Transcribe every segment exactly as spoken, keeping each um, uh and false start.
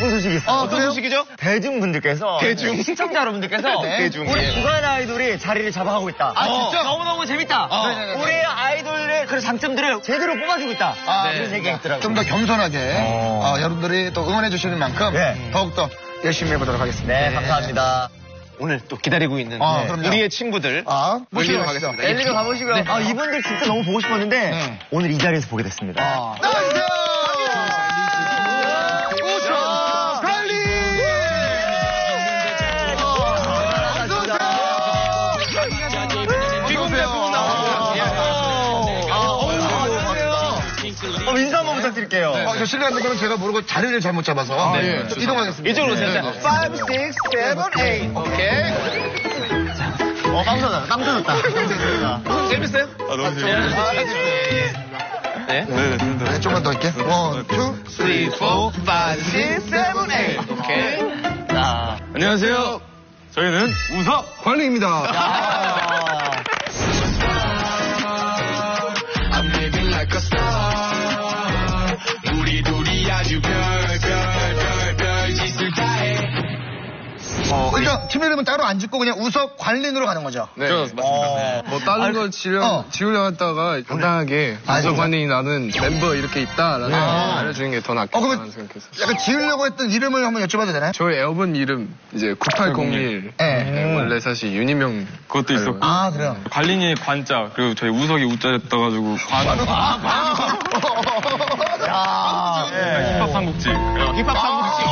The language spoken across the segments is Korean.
기쁜 소식이 있어요. 어, 어떤 소식이죠? 대중분들께서. 대중. 시청자 여러분들께서. 네. 대중. 우리 예. 주간 아이돌이 자리를 잡아가고 있다. 아, 진짜? 어, 너무너무 재밌다. 어. 네네네. 우리 아이돌의 그런 장점들을 제대로 뽑아주고 있다. 아, 그런 네. 얘기가 있더라고요. 좀 더 겸손하게 어. 어, 여러분들이 또 응원해 주시는 만큼 네. 더욱더 열심히 해보도록 하겠습니다. 네, 감사합니다. 오늘 또 기다리고 있는 아, 네. 그럼요. 우리의 친구들. 아, 모시러 모시러 가겠습니다. 가겠습니다. 엘리로 가보시고요. 네. 아, 이분들 진짜 너무 보고 싶었는데 네. 오늘 이 자리에서 보게 됐습니다. 아. 나와주세요! 우서 관리! 어, 인사 한번 부탁드릴게요. 어, 저 실례 안 되면 제가 모르고 자리를 잘못 잡아서 아, 네. 예. 좀 이동하겠습니다. 이쪽으로 오세요. 네, 자, 네. five, six, seven, eight. 오케이. 어, 깜짝 놀랐다. 깜짝 놀랐다. 깜짝 놀랐다. 재밌어요? 아, 너무 재밌어요. 아, 네. 네, 재밌어요. 네, 좀만 더 할게. 원, 투, three, four, five, six, seven, eight. 오케이. 자, 안녕하세요. 저희는 우석 관리입니다. 아, I'm living like a star. 우리 둘이 아주 별, 별, 별, 별 짓을 다 해. 어, 일단 팀 이름은 따로 안 짓고 그냥 우석 관린으로 가는 거죠. 네, 맞습니다. 어, 뭐 다른 거 지려, 어. 지우려 했다가 간단하게 아, 우석 진짜? 관리 나는 멤버 이렇게 있다라는 아. 알려주는 게 더 어, 낫겠다는 그러면 생각해서. 약간 지으려고 했던 이름을 한번 여쭤봐도 되나요? 저희 앨범 이름 이제 구팔공일. 네. 네, 원래 사실 윤희명 그것도 있었고. 아, 그래요? 관린이 관자, 그리고 저희 우석이 우자 떠가지고 관. 야, 예. 힙합 삼국지. 힙합 삼국지.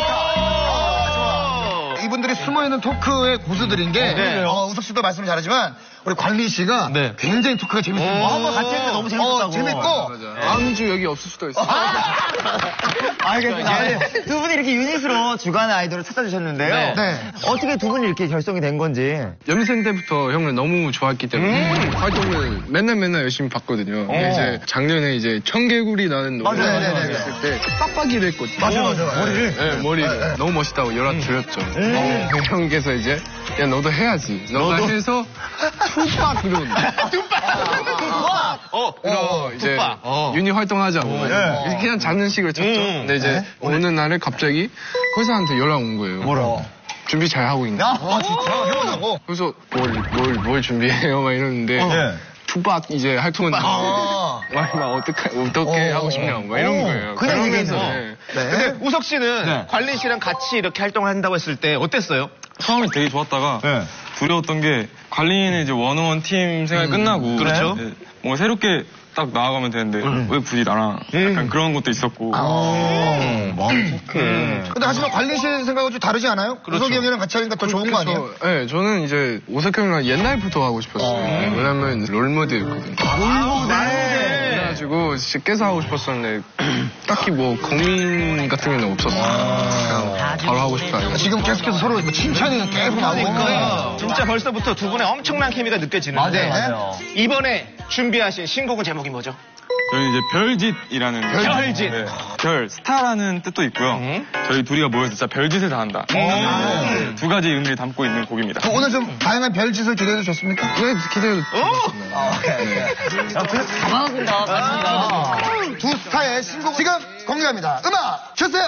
이분들이 숨어있는 토크의 고수들인 게 네. 어, 우석 씨도 말씀 잘하지만 우리 관리 씨가 네. 굉장히 토크가 재밌습니다. 어, 한번 같이 했는데 너무 재밌었다고. 어, 재밌고 맞아. 다음 주 여기 없을 수도 있어. 알겠습니다. 아니, 두 분이 이렇게 유닛으로 주간 아이돌을 찾아주셨는데요. 네. 네. 어떻게 두 분이 이렇게 결성이 된 건지. 연습생 때부터 형을 너무 좋아했기 때문에 음. 활동을 맨날 맨날 열심히 봤거든요. 근데 이제 작년에 이제 청개구리 나는 노래 맞아요. 네네네. 했을 때 빡빡이를 했거든요. 맞아, 맞아, 맞아. 머리를? 네, 머리를. 너무 멋있다고 연락드렸죠. 어, 그 형께서 이제 야 너도 해야지. 너가 해서 투박 그러는 투박. 어, 그럼 이제 투박. 어. 유닛 활동하자고 네. 그냥 장난식으로 쳤죠. 음. 근데 이제 어느 날에 갑자기 회사한테 연락 온 거예요. 뭐라? 준비 잘 하고 있나? 아, 진짜? 해보자고? 그래서 뭘, 뭘, 뭘 준비해요? 막 이러는데 네. 투박 이제 할 거는 아. 막, 막 어떻게, 어떻게 어. 하고 싶냐고 막 이런 어. 거예요. 그냥 그러면서 얘기했어. 네. 네. 근데 우석 씨는 네. 관린 씨랑 같이 이렇게 활동을 한다고 했을 때 어땠어요? 처음에 되게 좋았다가 네. 두려웠던 게 관리는 이제 원어원 팀 생활 끝나고 그렇죠. 네, 뭔가 새롭게 딱 나아가면 되는데 왜 굳이 나랑 약간 그런 것도 있었고 음, 마음이 착해. 근데 하지만 관리 씨 생각은 좀 다르지 않아요? 우석이 형이랑 같이 하니까 더 좋은 거 아니에요? 저, 네, 저는 이제 오석 형이랑 옛날부터 하고 싶었어요. 네, 왜냐면 롤모델이거든요. 롤모델. 그래가지고 진짜 깨서 하고 싶었었는데 딱히 뭐 고민 같은 게 없었어요. 그냥 바로 하고 싶다. 이거. 지금 계속해서 서로 뭐 칭찬이 계속 나오고. 그러니까 진짜 벌써부터 두 분의 엄청난 케미가 느껴지는데 맞아요, 맞아요. 이번에 준비하신 신곡은 제목이 뭐죠? 저희 이제 별짓이라는 별짓. 네, 별 스타라는 뜻도 있고요. 음. 저희 둘이가 모여서 진짜 별짓을 다 한다. 네, 두 가지 의미를 담고 있는 곡입니다. 그 오늘 좀 다양한 별짓을 기대해도 좋습니까? 네, 기대해도 아, 오케이. 야, 그래도 가만하신다, 가만하신다. 두 스타의 신곡 지금 공개합니다. 음악 주세요.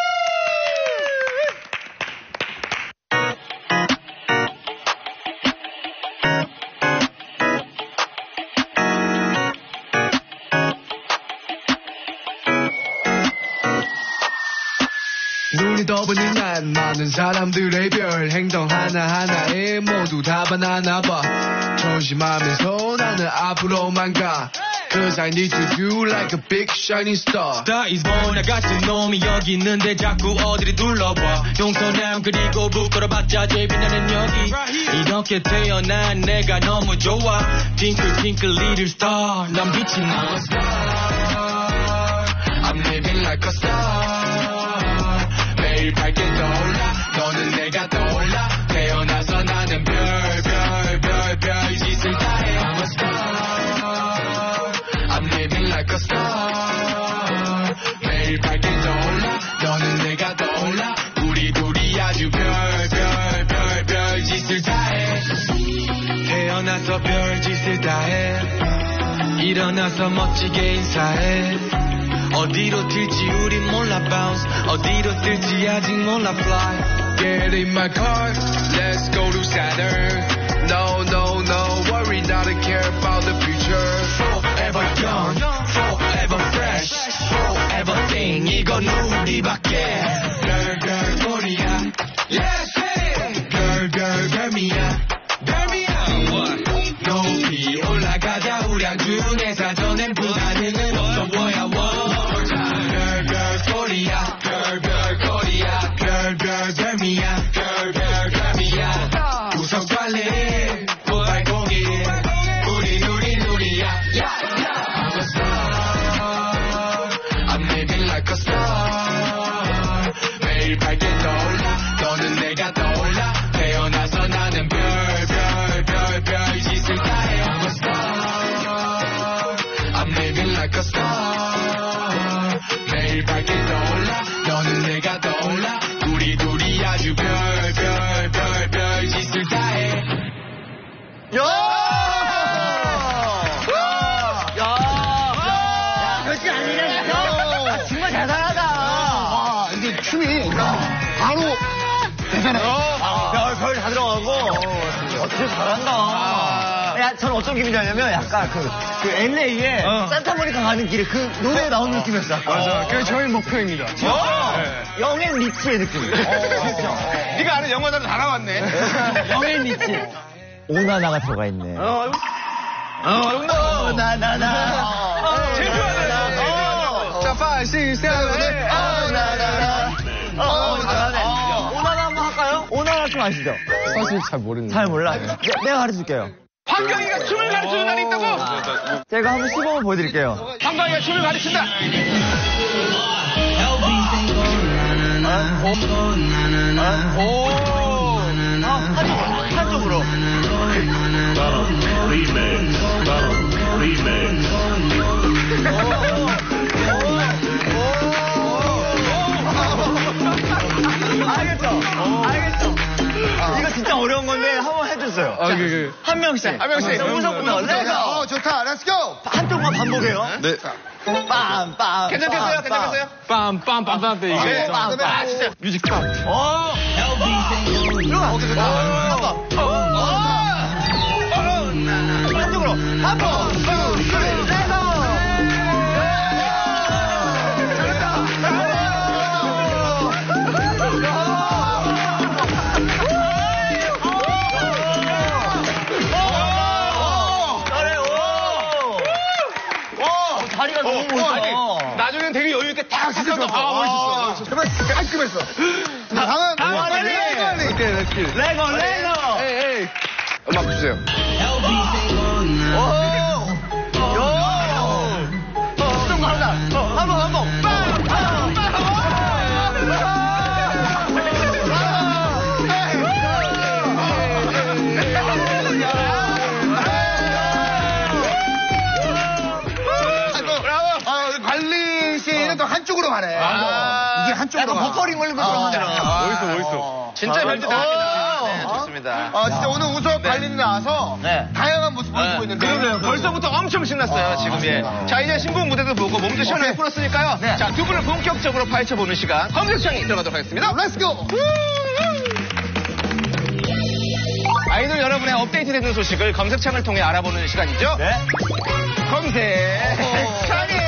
눈이 떠보는 난 많은 사람들의 별 행동 하나하나에 모두 다 반하나 봐 조심하면서 나는 앞으로만 가 Cause I need to do like a big shining star Star is born 나 같은 놈이 여기 있는데 자꾸 어디를 둘러봐 용서남 그리고 부끄러봤자 제일 빛나는 여기 이렇게 태어난 내가 너무 좋아 Twinkle twinkle little star 넌 빛이 나 I'm living like a star 매일 밝게 떠올라 너는 내가 떠올라 태어나서 나는 별 별 별 별 짓을 다해 I'm a star I'm living like a star 매일 밝게 떠올라 너는 내가 떠올라 우리 둘이 아주 별 별 별 별 짓을 다해 태어나서 별 짓을 다해 일어나서 멋지게 인사해 어디로 튈지 우린 몰라 bounce 어디로 뜰지 아직 몰라 fly Get in my car, let's go to Saturn. No, no, no, worry, not to care about the future. Forever young, forever fresh forever thing 이건 우리밖에 Girl, girl, 코리아 Let's say Girl, girl, girl미야 girl미야 높이 올라가자 우량주 내 사전엔 부산행은 없어 뭐야 one time Girl, girl, 코리아 Girl, girl, 코리아 Girl, girl, girl미야 Girl, girl, girl미야 우선 관리 구팔공일 우리 우리 우리야 yeah, yeah. I'm a star I'm living like a star 매일 밝게 떠올라 너는 내가 떠올라 태어나서 나는 별 별 별 별 짓을 다해 I'm a star I'm living like a star 매일 밝게 떠올라 너는 내가 떠올라 우리 둘이 아주 별 별 별 별 짓을 다해 야! 야! 야! 그렇지 않냐, 진짜? 정말 대단하다. 아, 이게 춤이 바로 되잖아요. 별, 별 다 들어가고. 어떻게 잘한다. 야, 저는 어떤 기분이냐면 약간 그, 그 엘에이에 산타모니카 가는 길에 그 노래에 나온 느낌이었어. 맞아. 그게 저희 목표입니다. 영앤 리치의 느낌. 네가 아는 영어들은 다 나왔네. 영앤 리치. 오나나가 들어가 있네. 어, 오나나나. 제일 좋아하는. 자, five, six, seven, 오나나나. 어, 잘하네. 오나나 한번 할까요? 오나나 춤 아시죠? 사실 잘 모르는데. 잘 몰라. 네, 내가 가르쳐줄게요. 황경이가 춤을 가르쳐주는 날이 있다고? 제가 한번 시범을 보여드릴게요. 황경이가 춤을 가르친다. 오. 한쪽으로. 알겠죠? 알겠죠? 이거 진짜 어려운 건데 한번 해주세요. 아, 그, 그. 한 명씩. 한 명씩. 우선부터 레고. 어, 좋다. 렛츠 고! 한쪽만 반복해요. 네. 빰, 빰. 괜찮겠어요? 괜찮겠어요? 빰빰빰빰 때 이게. 네. 아, 진짜. 뮤직 빰. 어. 이거 한번. 한쪽으로. 한 번, 둘, 셋, 넷. 다리가 너무 멋있어. 나중엔 되게 여유있게 딱 진짜 섞어서. 좋았어. 아, 멋있었어. 정말 깔끔했어. 자, 다음은 다음 빨리. 레고, 레고. 에이, 에이. 음악 주세요. 오. 요. 좀 가자. 한 번, 한 번. 빵, 빵, 빵. 관리 씨는 또 한쪽으로 가네. 아. 이게 한쪽으로 가. 약간 버퍼링 걸린 것처럼 하잖아. 멋있어, 멋있어. 진짜 별짓 다 어. 합니다. 네, 좋습니다. 아, 진짜 오늘 우석 관리는 나와서 네. 다양한 모습 보여주고 있는데. 그러면 벌써부터 엄청 신났어요, 지금. 예. 자, 이제 신부분 무대도 보고 몸도 시원하게 풀었으니까요. 네. 자, 두 분을 본격적으로 파헤쳐보는 시간. 검색창이 들어가도록 하겠습니다. 렛츠 고! 아이돌 여러분의 업데이트되는 소식을 검색창을 통해 알아보는 시간이죠. 네. 검색창이!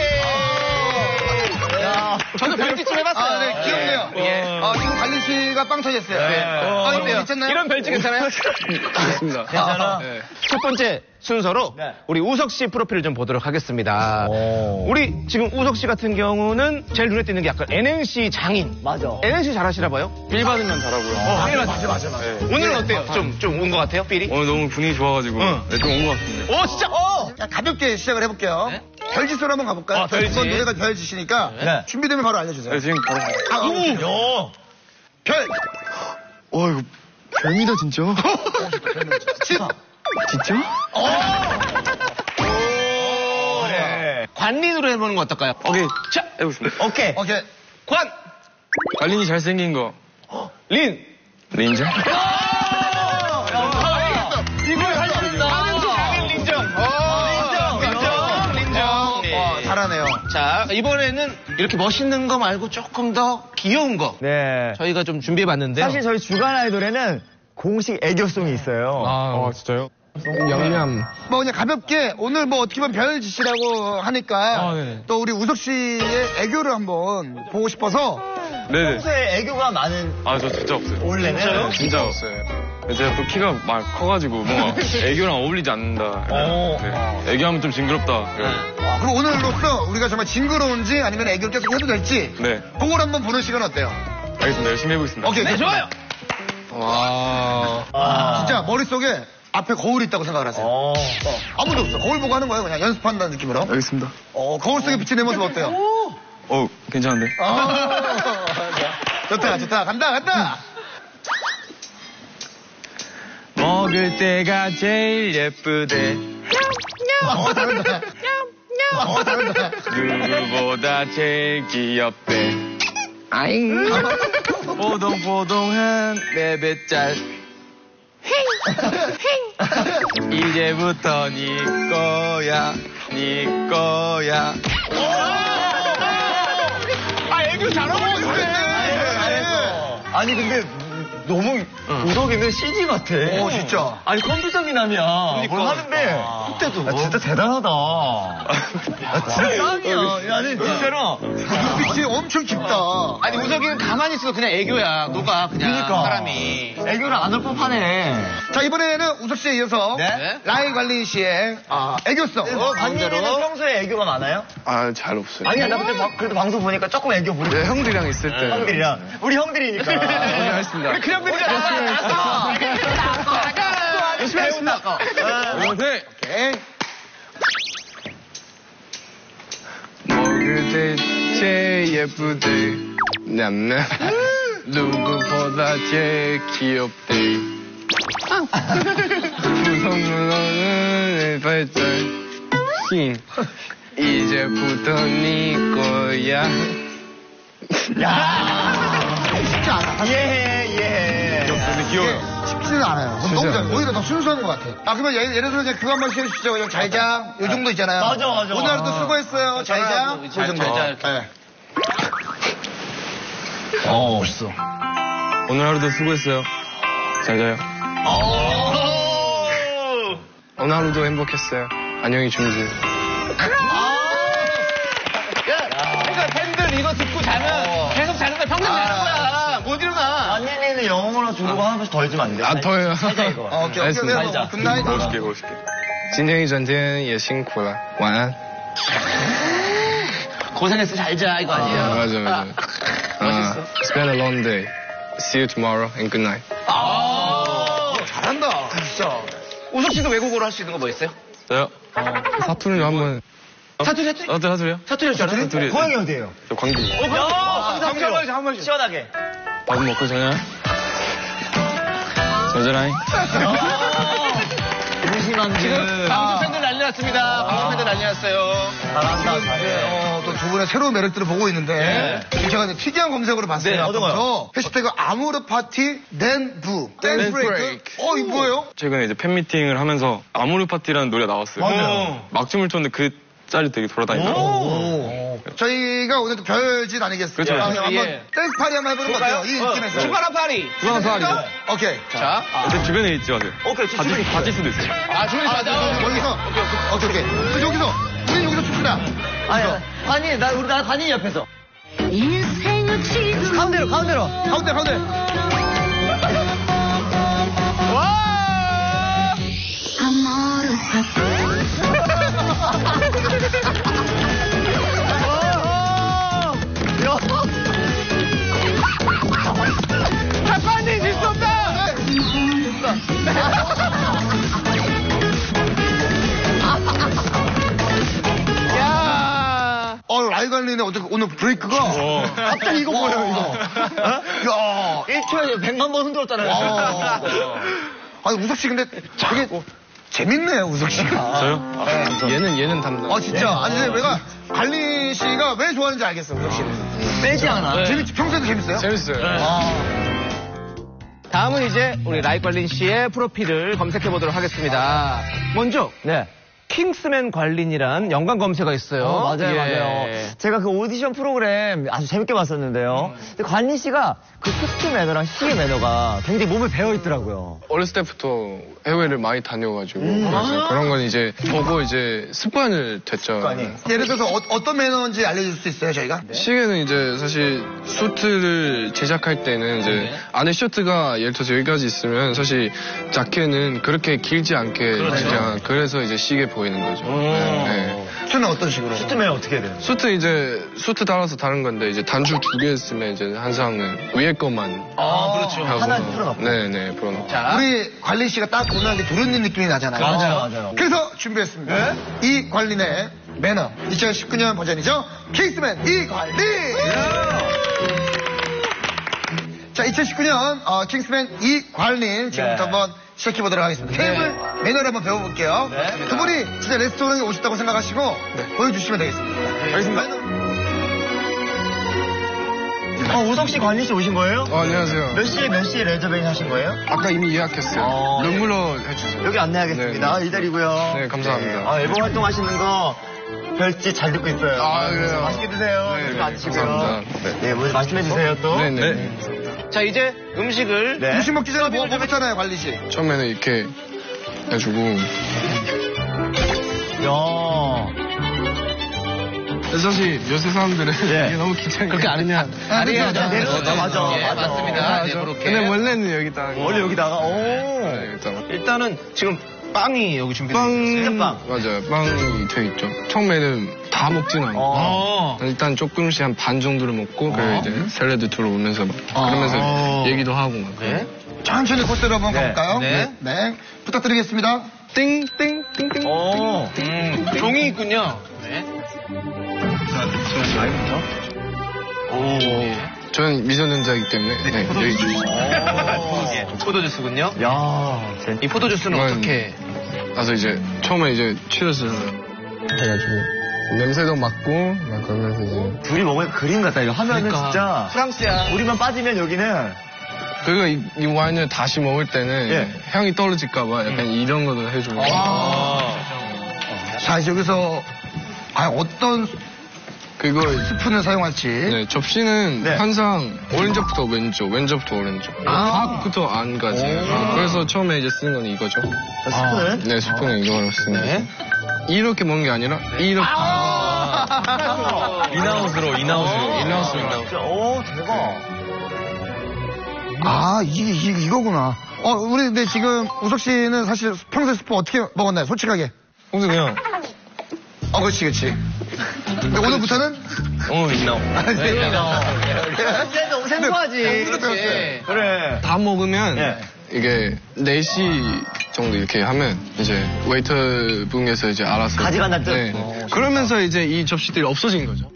저도 별짓 좀 해봤어요. 아, 네, 귀엽네요. 예. 어, 지금 관리 씨가 빵 터졌어요. 네. 아, 이거 괜찮나요? 이런 별짓 괜찮아요? 좋습니다. 괜찮아? 네. 첫 번째 순서로 네. 우리 우석 씨 프로필을 좀 보도록 하겠습니다. 오. 우리 지금 우석 씨 같은 경우는 제일 눈에 띄는 게 약간 엔엔씨 장인. 맞아. 엔엔씨 잘하시나 봐요? 빌 받으면 잘하고요. 어, 맞아, 맞아, 맞아. 오늘은 어때요? 좀, 좀 온 것 같아요, 삘이? 오늘 너무 분위기 좋아가지고 응. 네, 좀 온 것 같습니다. 오, 진짜? 어! 자, 가볍게 시작을 해볼게요. 별짓으로 한번 가볼까요? 아, 별짓. 이번 노래가 별짓이니까 네. 준비되면 바로 알려주세요. 네, 지금 바로. 아, 오! 요. 별! 와, 이거 별미다, 진짜. 진짜? 진짜? 네. 관린으로 해보는 거 어떨까요? 오케이. 자, 해보겠습니다. 오케이. 오케이. 관! 관린이 잘생긴 거. 린! 린자? 이거 장인 린정! 어, 린정! 린정! 린정! 어, 잘하네요. 자, 이번에는 이렇게 멋있는 거 말고 조금 더 귀여운 거. 네. 저희가 좀 준비해봤는데요. 사실 저희 주간 아이돌에는 공식 애교송이 있어요. 아, 진짜요? 영감. 뭐 그냥 가볍게 오늘 뭐 어떻게 보면 별 짓이라고 하니까 아, 네네. 또 우리 우석 씨의 애교를 한번 보고 싶어서 네네. 평소에 애교가 많은 아, 저 진짜 없어요. 원래는 진짜 없어요. 제가 또 키가 막 커가지고 뭔가 애교랑 어울리지 않는다. 어. 네. 애교하면 좀 징그럽다. 그래요. 아, 그럼 오늘로써 우리가 정말 징그러운지 아니면 애교를 계속 해도 될지 네. 그걸 한번 보는 시간 어때요? 알겠습니다. 열심히 해보겠습니다. 오케이, 네, 좋아요. 와. 아. 진짜 머릿속에 앞에 거울이 있다고 생각을 하세요. 어. 어, 아무도 없어. 거울 보고 하는 거예요. 그냥 연습한다는 느낌으로. 알겠습니다. 어, 거울 속에 비친 내 모습 어때요? 어, 괜찮은데? 아, 좋다, 좋다. 간다, 간다. 먹을 때가 제일 예쁘대. 어, 잘한다. 어, 잘한다. 누구보다 제일 귀엽대. 아잉. 뽀동뽀동한 내 뱃살. 이제부터 네 거야, 네 거야. 아, 애교 잘하고 있네. 아니 근데 너무 우석이는 씨지 같아. 어, 진짜. 아니 컴퓨터 미남이야. 뭘 하는데 그때도 아, 진짜 대단하다. 아, 진짜 짱이야. 아니 진짜로. 눈빛이 엄청 깊다. 아니, 우석이는 가만히 있어도 그냥 애교야. 녹아, 그냥. 그러니까. 사람이. 애교를 안 할 법하네. 자, 이번에는 우석 씨에 이어서 네? 라인 관리 씨의 아, 애교성. 어, 관님이는 평소에 애교가 많아요? 아, 잘 없어요. 아니야, 나 그때 방- 그래도 방송 보니까 조금 애교 부르. 네, 형들이랑 있을 때. 형들이랑. 우리 형들이니까. 열심히 하겠습니다. 그냥 그냥 나갔어. 열심히 해온다. 안녕하세요. 오케이. 먹을 때 제일 예쁘대. 냠냠. 누구보다 제일 귀엽대. 무성무성한 내 발달. 힘. 이제부터 네 거야. 쉽지 않아. 이해해, 이해해. 근데 귀여워요. 쉽지는 않아요. 너무 잘, 오히려 더 순수한 것 같아. 아, 그러면 예를, 예를 들어 이제 그거 한번 해주시죠. 그냥 잘 자. 요 정도 있잖아요. 맞아, 맞아. 오늘 하루도 수고했어요. 잘 자. 잘, 요 정도. 잘 자, 이렇게. 네. 어, 멋있어. 오늘 하루도 수고했어요. 잘 자요. 오늘 하루도 행복했어요. 안녕히 주무세요. 그러니까 팬들 이거 듣고 자면 계속 자는 거야. 평생 자는 거야. 못 일어나. 관님이는 영어나 중국어 한 번씩 더 해주면 안 돼? 아, 더요. 살자, 이거. 어, 오케이, 오케이. 알겠습니다. 그래서 굿나잇. 멋있게, 멋있게. 今天一整天也辛苦了，晚安。 고생했어, 잘 자. 이거 아니에요. 맞아, 맞아. 멋있어. It's been a long day. See you tomorrow and good night. 아, 잘한다. 진짜. 우석 씨도 외국어로 할 수 있는 거 뭐 있어요? 저요? 사투리로 한번. 사투리, 사투리? 사투리, 사투리요? 사투리 할 줄 알아요? 사투리. 고향이 어디예요? 저 광주. 야, 광주 한 번씩, 한 번씩. 시원하게. 밥 먹고 자냐? 잘 자라잉. 무심한 지금 방송 팬들 난리 났습니다. 방송 팬들 난리 났어요. 잘한다, 잘해. 어, 또 두 분의 새로운 매력들을 보고 있는데 제가 이제 특이한 검색어를 봤어요. 네, 어떤 거요? 앞서서 해시태그 아무르 파티 댄 부. 댄스 브레이크. 어, 이거 뭐예요? 최근에 이제 팬미팅을 하면서 아모르 파티라는 노래가 나왔어요. 맞아요. 막 춤을 췄는데 그 짤이 되게 돌아다니더라고요. 오. 저희가 오늘 또 별짓 아니겠습니까? 그렇죠. 그럼 한번 예. 댄스 파티 한번 해보는 거 어때요? 이 느낌에서. 출발한 파리. 그런 파리. 오케이. 자. 근데 주변에 있지 마세요. 오케이, 다칠, 주변에 다칠 수도 있어요. 아, 주변에 맞아. 여기서. 오케이, 오케이. 그 여기서. 우리 여기서 춥시다. 아니, 관이, 나, 우리, 나 관이 옆에서. 인생은 지금 가운데로, 가운데로. 가운데, 가운데. 아모르 작가님 질수 없다. 야. 어, 라이관리는 어떻게 오늘 브레이크가. 갑자기 이거 뭐예요, 이거? 야. 일 초에 백만 번 흔들었잖아요. 아. 아니, 우석 씨 근데 되게 재밌네요, 우석 씨가. 저요? 얘는 얘는 담당. 아, 진짜. 아니, 근데 내가 관리 씨가 왜 좋아하는지 알겠어, 우석 씨는. 빼지 않아. 재밌지? 평소에도 재밌어요? 재밌어요. 아. 다음은 이제 우리 라이관린 씨의 프로필을 검색해 보도록 하겠습니다. 먼저 네. 킹스맨 관린이란 연관 검색어가 있어요. 어, 맞아요, 예. 맞아요. 제가 그 오디션 프로그램 아주 재밌게 봤었는데요. 근데 관리 씨가 그 큐트 매너랑 시계 매너가 굉장히 몸에 배어 있더라고요. 어렸을 때부터 해외를 많이 다녀가지고 음. 그래서 그런 건 이제 보고 이제 습관을 됐죠. 습관이. 예를 들어서 어, 어떤 매너인지 알려줄 수 있어요, 저희가? 시계는 이제 사실 수트를 제작할 때는 이제 안에 셔츠가 예를 들어서 여기까지 있으면 사실 자켓은 그렇게 길지 않게 그냥 그래서 이제 시계 보이는 거죠. 네, 네. 수트는 어떤 식으로? 큐트 매너 어떻게 해야 돼요? 수트 이제 수트 따라서 다른 건데 이제 단추 두 개 쓰면 이제 항상 위에 것만 아, 그렇죠. 하고 하나 풀어놓고. 네네 풀어놓고. 자, 우리 관리 씨가 딱 보면 도련님 느낌이 나잖아요. 맞아요, 맞아요. 그래서 준비했습니다. 이 관리의 매너. 이천십구 년 버전이죠. 킹스맨 이 관리. 자, 이천십구 년 어, 킹스맨 이 관리 지금부터 네. 한번 시작해 보도록 하겠습니다. 테이블 매너를 한번 배워볼게요. 네. 두 분이 진짜 레스토랑에 오셨다고 생각하시고 보여주시면 되겠습니다. 알겠습니다. 어, 우석 씨 관리 씨 오신 거예요? 어, 안녕하세요. 몇 시에 몇 시에 레저베이션 하신 거예요? 아까 이미 예약했어요. 어, 룸으로 해주세요. 여기 안내하겠습니다. 네. 이 자리고요. 네, 감사합니다. 아, 앨범 활동하시는 거 별지 잘 듣고 있어요. 아, 그래요? 맛있게 드세요. 네, 이렇게 네, 앉으시고요. 감사합니다. 네, 네, 뭐 말씀해 주세요 또. 네네. 자, 이제 음식을. 네. 음식 먹기 전에 뭐, 뭐 했잖아요, 관리 씨. 처음에는 이렇게 해주고 야. 사실 요새 사람들은 예. 이게 너무 귀찮게 그렇게 안 하면. 안 해야죠. 내려놓죠. 맞아, 예, 맞아. 맞습니다. 네, 죠 그렇게. 근데 원래는 여기다가 원래 여기다가 오. 네, 여기다가 일단은 지금 빵이 여기 준비되어 빵 있어요. 빵. 맞아요. 빵이 돼 있죠. 처음에는 다 먹진 않고 어. 일단 조금씩 한 반 정도를 먹고 그리고 이제 샐러드 들어오면서 막 그러면서 얘기도 하고 막. 네. 천천히 코스로 한번 네. 가볼까요? 네. 네. 부탁드리겠습니다. 띵띵띵띵. 오. 음, 종이 있군요. 네. 오. 저는 미성년자이기 때문에 네, 여기 주시죠. 예, 포도주스군요. 야. 제... 이 포도주스는 이건- 어떻게? 가서 이제 처음에 이제 취해서 해가지고 냄새도 맡고 막 그러면서 이제 둘이 먹으면 그림 같다. 이거 하면은 그러니까. 진짜. 프랑스야. 우리만 빠지면 여기는. 그리고 이, 이 와인을 다시 먹을 때는 예. 향이 떨어질까봐 약간 이런 것도 해주고. 자, 이제 여기서 아, 어떤 그리고 스푼을 사용할지. 네, 접시는 네. 항상 오른쪽부터 왼쪽, 왼쪽부터 오른쪽. 밖부터 안까지. 그래서 처음에 이제 쓰는 건 이거죠. 스푼은? 네, 스푼은 이거로 쓰는 네. 이렇게 먹는 게 아니라 이렇게. 인하우스로, 인하우스로, 인하우스로, 인하우스. 오, 대박. 아, 이게, 이게 이거구나. 어, 우리 근데 지금 우석 씨는 사실 평소에 스푼 어떻게 먹었나요? 솔직하게. 혹시 그냥 어, 그렇지, 그렇지. 근데 오늘부터는? 어, 인하우스. 이제 너무 생소하지. 그렇지. 그래. 다 먹으면 예. 이게 네 시 정도 이렇게 하면 이제 웨이터 분께서 이제 알아서 가져간다는 뜻? 네. 어, 그러면서 이제 이 접시들이 없어진 거죠.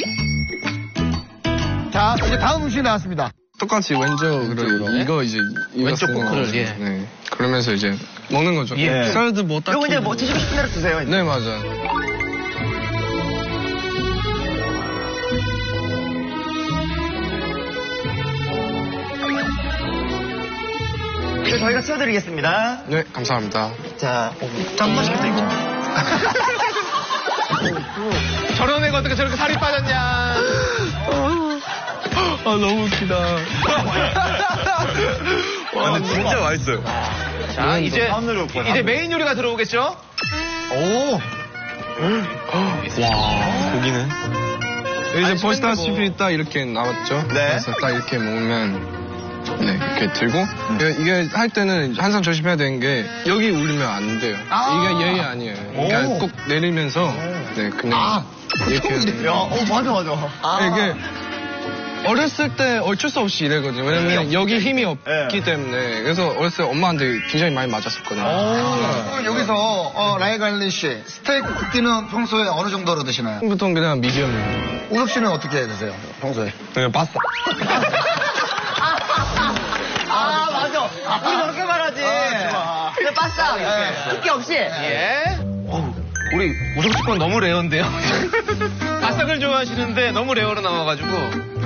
자, 이제 다음 음식 나왔습니다. 똑같이 왼쪽으로 이거 이제 이거 왼쪽 쓰는 포크를, 거죠. 예. 네. 그러면서 이제 먹는 거죠. 예. 샐러드 뭐 딱히 그리고 이제 뭐 드시고 싶은 대로 드세요. 이제. 네 맞아. 이제 저희가 치워드리겠습니다. 네 감사합니다. 자, 짠 맛있겠다, 이거. 저런 애가 어떻게 저렇게 살이 빠졌냐. 아 너무 웃기다. 와, 근데 진짜 맛있어요. 자, 이제, 다음 노래 올 거야, 이제 다음 메인 요리가 들어오겠죠? 오. 고기는? 이제 보시다시피 딱 이렇게 나왔죠. 네. 그래서 딱 이렇게 먹으면 네 이렇게 들고 이게, 이게 할 때는 항상 조심해야 되는 게 여기 울리면 안 돼요. 이게 예의 아니에요. 그러니까 오. 꼭 내리면서 네 그냥 아, 이렇게 야, 어, 맞아, 맞아. 아. 이게 어렸을 때 어쩔 수 없이 이래거든요. 왜냐면 여기 힘이 없기 네. 때문에. 그래서 어렸을 때 엄마한테 굉장히 많이 맞았었거든요. 오늘 여기서 어, 라이 갈리 씨, 스테이크는 평소에 어느 정도로 드시나요? 보통 그냥 미디엄. 우석 씨는 어떻게 드세요? 평소에? 그냥 봤어. 아, 맞아. 우리 저렇게 말하지. 그냥 빠싸. 특기 없이. 예. 어우, 우리 우석 씨건 너무 레어인데요. 바싹을 좋아하시는데 너무 레어로 나와가지고.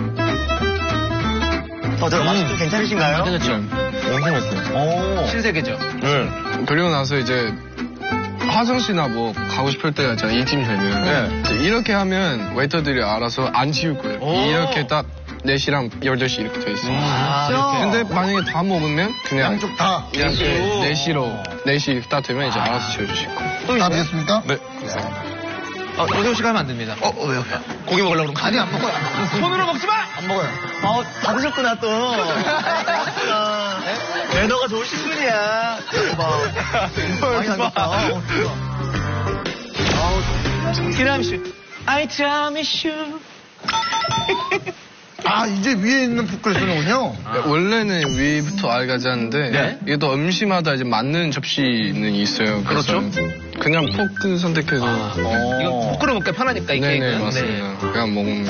어, 저 맛이 좀 괜찮으신가요? 괜찮죠? 엄청 맛있어요. 오. 신세계죠. 그리고 나서 이제 화장실이나 뭐 가고 싶을 때가 있잖아. 이쯤 되면. 네. 이제 이렇게 하면 웨이터들이 알아서 안 치울 거예요. 이렇게 딱 네 시랑 열두 시 이렇게 돼 있어요. 아, 근데 만약에 다 먹으면 그냥 양쪽 다. 그냥 네 시로 네 시 딱 되면 이제 알아서 치워주실 거예요. 또 다 되겠습니까? 네. 어, 오세훈 씨가 하면 안 됩니다. 어, 어, 왜요? 고기 먹으려고 그러면. 아니, 안 먹어요. 손으로 먹지 마! 안 먹어요. 어, 다 드셨구나, 또. 아, 네? 매너가 좋으신 분이야. 뭐. 많이 안 됐다. 어, 티라미슈. I 티라미슈. 아, 이제 위에 있는 붓글 쓰는군요. 원래는 위부터 알까지 하는데 네. 이게 또 음식마다 이제 맞는 접시는 있어요. 그래서 그렇죠. 그냥 포크 선택해서 이거 부끄러 먹기 편하니까 이게. 네네 맞습니다. 그냥 먹으면.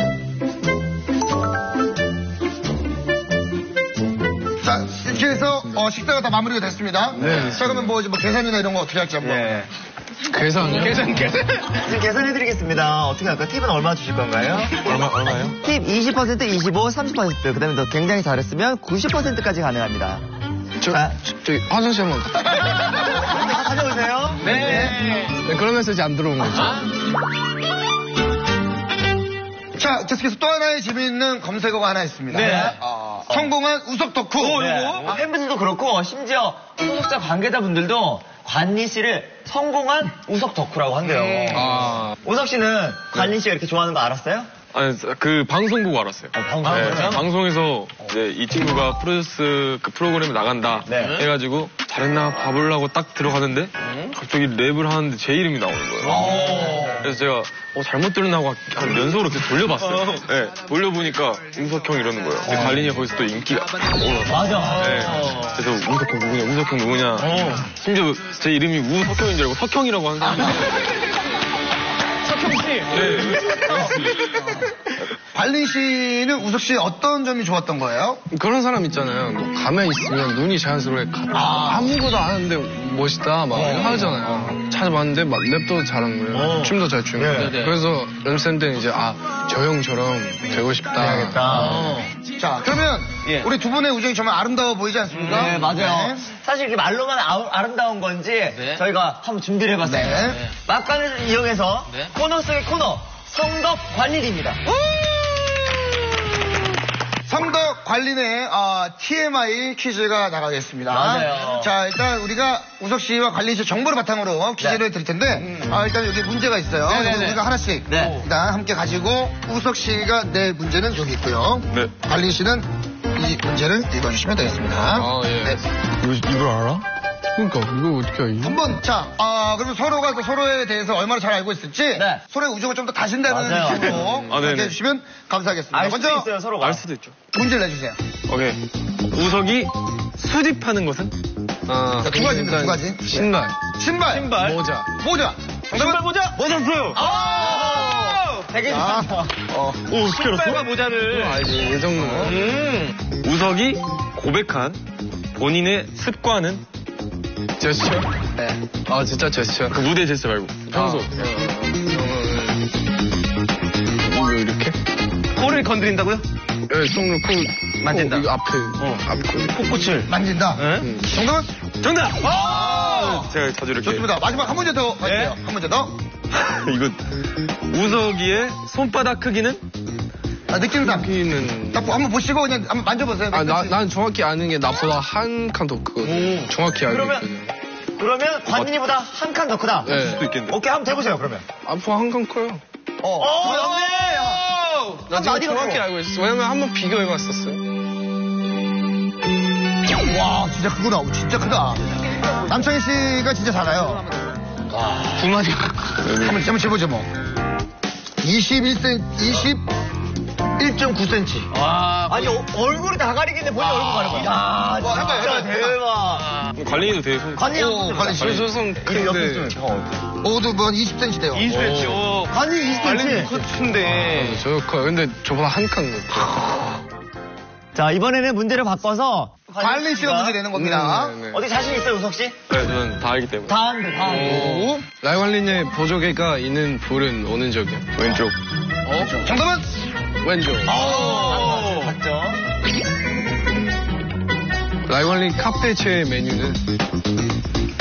자, 이렇게 해서 어, 식사가 다 마무리가 됐습니다. 네. 자, 그러면 뭐, 이제 뭐 계산이나 이런 거 어떻게 할지 한번. 예. 계산이요? 계산, 계산. 지금 계산해드리겠습니다. 어떻게 할까요? 팁은 얼마 주실 건가요? 얼마, 얼마요? 팁 이십 퍼센트, 이십오, 삼십 퍼센트. 그 다음에 더 굉장히 잘했으면 구십 퍼센트까지 가능합니다. 저, 자. 저, 저기 화장실 한번. 가져오세요. 네. 네, 그런 메시지 안 들어온 거죠. 자, 계속해서 또 하나의 재미있는 검색어가 하나 있습니다. 네. 어, 성공한 우석 덕후. 네. 아, 팬분들도 그렇고 심지어 소속사 관계자분들도 관리 씨를 성공한 우석 덕후라고 한대요. 아. 우석 씨는 관리 씨가 이렇게 좋아하는 거 알았어요? 아니, 그 방송 보고 알았어요. 방송 네, 보고요? 방송에서 이제 이 친구가 프로듀스 그 프로그램에 나간다 네. 해가지고 잘했나 봐보려고 딱 들어가는데 갑자기 랩을 하는데 제 이름이 나오는 거예요. 그래서 제가 어, 잘못 들었나 하고 한 연속으로 이렇게 돌려봤어요. 네, 돌려보니까 우석형 이러는 거예요. 근데 관리가 거기서 또 인기가 올라서. 맞아. 네. 그래서 우석형 누구냐, 우석형 누구냐. 심지어 제 이름이 우석형인 줄 알고 석형이라고 하는 사람이 석형 씨. 네. 관리 씨는 우석 씨 어떤 점이 좋았던 거예요? 그런 사람 있잖아요. 뭐 가만히 있으면 눈이 자연스럽게 가. 아, 아무것도 안 하는데 멋있다 막 하잖아요. 찾아봤는데 막 랩도 잘한 거예요. 춤도 잘 추고. 네. 그래서 연습생 때는 이제 아 저 형처럼 되고 싶다. 아. 자, 그러면 예. 우리 두 분의 우정이 정말 아름다워 보이지 않습니까? 네, 맞아요. 네. 사실 이렇게 말로만 아, 아름다운 건지 저희가 한번 준비를 해봤습니다. 네. 막간을 이용해서 코너 속의 코너 성덕 관리입니다. 성덕 관리의 어, 티엠아이 퀴즈가 나가겠습니다. 맞아요. 자, 일단 우리가 우석 씨와 관리 씨 정보를 바탕으로 퀴즈를 네. 드릴 텐데, 아, 일단 여기 문제가 있어요. 네네네. 그래서 우리가 하나씩 네. 일단 함께 가지고 우석 씨가 낼 문제는 여기 있고요. 네. 관리 씨는 이 문제를 읽어주시면 되겠습니다. 아, 예. 네. 이걸 알아? 그러니까 이거 어떻게 알지? 한번 자, 아, 그러면 서로가 또 서로에 대해서 얼마나 잘 알고 있을지 네. 서로의 우정을 좀 더 다진다는 맞아요. 식으로 아, 네네. 이렇게 해주시면 감사하겠습니다. 알 수도 먼저 있어요, 서로가. 알 수도 있죠. 문제를 내주세요. 오케이. 우석이 수집하는 것은? 아, 자, 두 가지입니다, 일단 두 가지. 신발, 신발, 신발. 모자. 모자. 신발 모자? 모자수! 아! 되게 아, 좋다. 어. 오, 어떻게 신발과 모자를. 알지, 이 정도. 음. 우석이 고백한 본인의 습관은? 제스처? 네. 아, 진짜 제스처. 그 무대 제스 말고 평소. 어, 이렇게? 코를 건드린다고요? 예, 손으로 코 만진다. 코, 이거 앞에. 어. 앞에. 코끝을. 만진다. 응? 정답은? 정답! 제가 자주 이렇게. 좋습니다. 마지막 한 문제 더 갈게요. 네. 한 문제 더. 이거 우석이의 손바닥 크기는? 아, 느낌상. 여기는. 딱 한번 보시고 그냥 한번 만져보세요. 아, 나, 난 정확히 아는 게 나보다 한 칸 더 크거든. 정확히 알고 그러면- 있거든. 그러면 관리보다 한 칸 더 크다. 네. 수도 있겠네. 오케이, 한번 해보세요, 그러면. 앞으로 한 칸 커요. 어. 어, 맞네! 나 지금 어디가 정확히 커? 알고 있어. 왜냐면 한번 비교해봤었어요. 와, 진짜 크구나. 진짜 크다. 남창희 씨가 진짜 작아요. 두 마디. 한번, 한번 재보죠, 뭐. 이십일 센티미터, 이십일 점 구 센티미터. 와. 아니, 어, 얼굴이 다 가리겠네, 본인 얼굴 가리고. 야, 와, 진짜 해봐요, 해봐요, 대박. 관리도 되게 손. 관리 오, 한번 관리 씨. 그래서 손 큰데. 모두 뭐 이십 센티미터 돼요. 이십 센티미터. 오. 관리 이십 센티미터. 큰데. 저 커요. 근데 저보다 한 칸 높아. 자, 이번에는 문제를 바꿔서. 관리 씨가 문제 내는 겁니다. 네, 네. 어디 자신 있어요, 우석 씨? 네, 저는 다 알기 때문에. 다 한대, 다 한대. 오. 라이관리의 보조개가 있는 불은 어느 쪽이야? 왼쪽. 정답은? 왼쪽. 오. 맞죠? 라이관리 카페 최애 메뉴는?